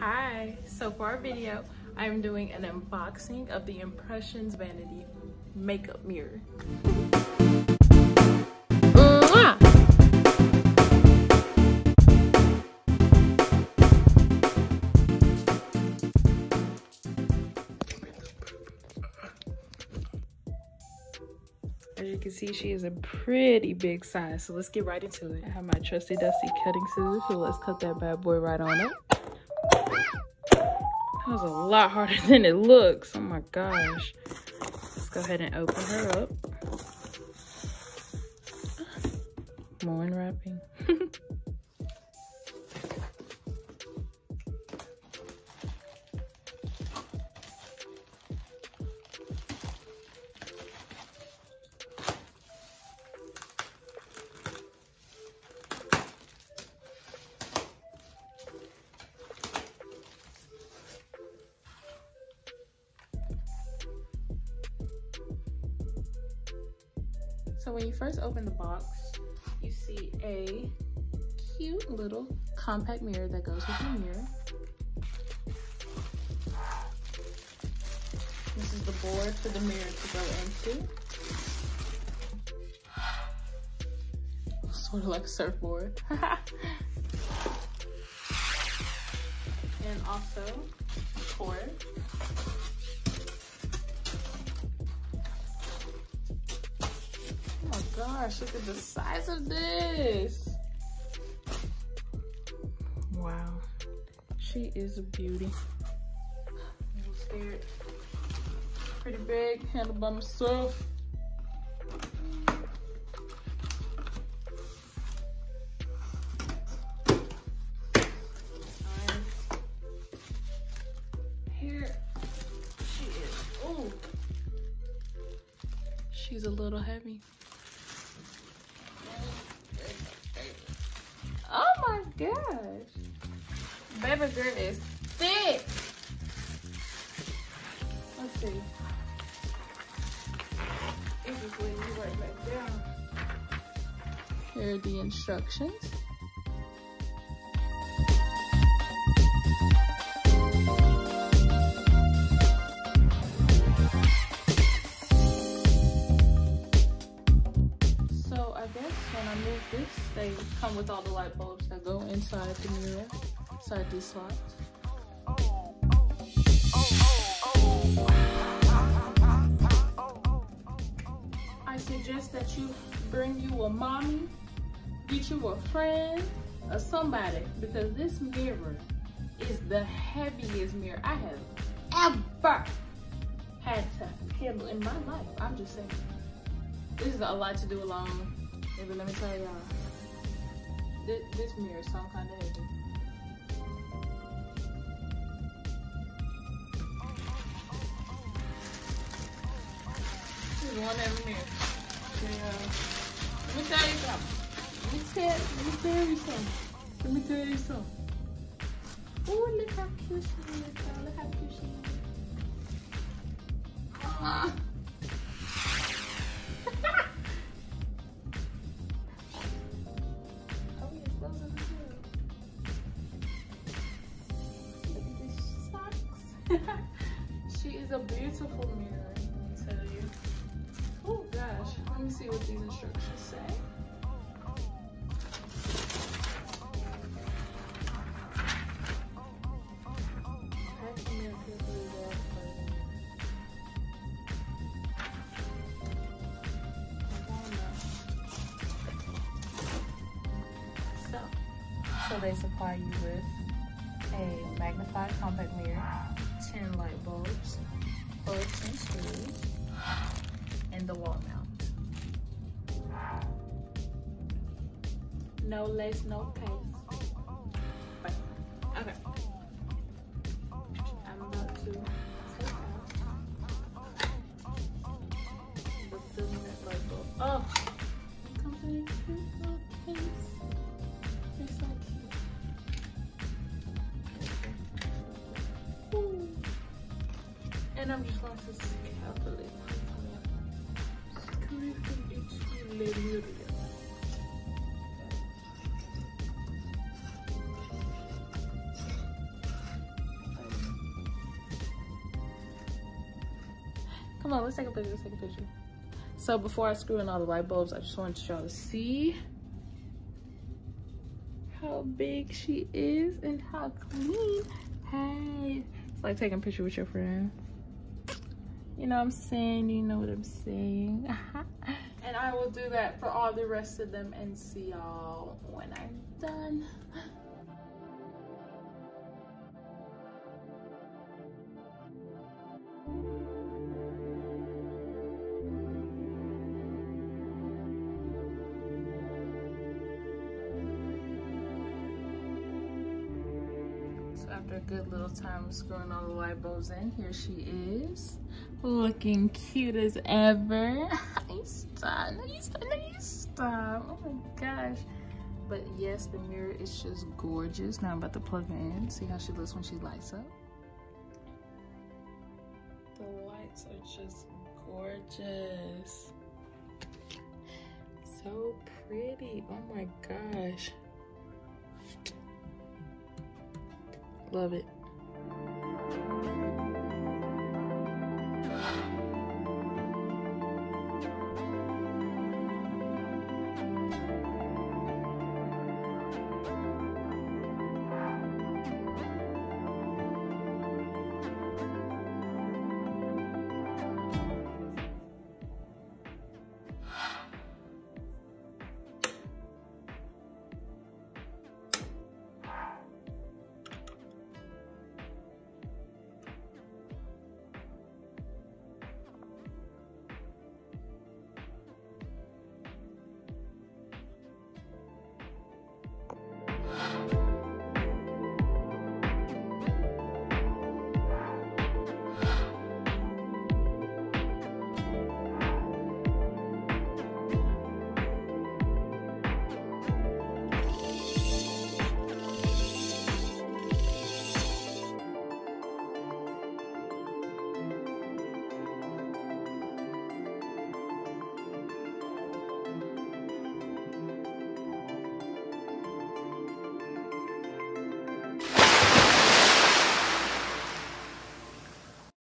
Hi, so for our video, I'm doing an unboxing of the Impressions Vanity makeup mirror. As you can see, she is a pretty big size, so let's get right into it. I have my trusty dusty cutting scissors, so let's cut that bad boy right on up. That was a lot harder than it looks. Oh my gosh. Let's go ahead and open her up. More unwrapping. So when you first open the box, you see a cute little compact mirror that goes with the mirror. This is the board for the mirror to go into. Sort of like a surfboard. And also the cord. Oh my gosh, look at the size of this. Wow, she is a beauty. I'm a little scared. Pretty big, handled by myself. Alright. Here she is. Ooh. She's a little heavy. Oh my gosh. Baby girl is thick. Let's see. It's just laying you right back down. Here are the instructions. They come with all the light bulbs that go inside the mirror, inside these slots. I suggest that you bring you a mommy, get you a friend, or somebody, because this mirror is the heaviest mirror I have ever had to handle in my life. I'm just saying. This is a lot to do alone. But let me tell y'all, this mirror is some kind of heavy. This is one every mirror. Let me tell you something. Let me tell you something. Oh, look how cute she is, y'all. Look how cute she is. She is a beautiful mirror, let me tell you. Oh gosh, let me see what these instructions say. So they supply you with a magnified compact mirror, 10 light bulbs, hooks and screws, and the wall mount. No lace, no case. Okay. I'm about to take out the filament light bulb. Oh, it comes in a cute little case. It's so cute. And I'm just going to carefully scrape each little area. Come on, let's take a picture. Let's take a picture. So before I screw in all the light bulbs, I just wanted y'all to see how big she is and how clean. Hey, it's like taking a picture with your friend. You know what I'm saying? You know what I'm saying? And I will do that for all the rest of them and see y'all when I'm done. So after a good little time of screwing all the light bulbs in, here she is, looking cute as ever. Stop, no, you stop, no, you stop. Oh my gosh. But yes, the mirror is just gorgeous. Now I'm about to plug her in. See how she looks when she lights up. The lights are just gorgeous. So pretty. Oh my gosh. Love it.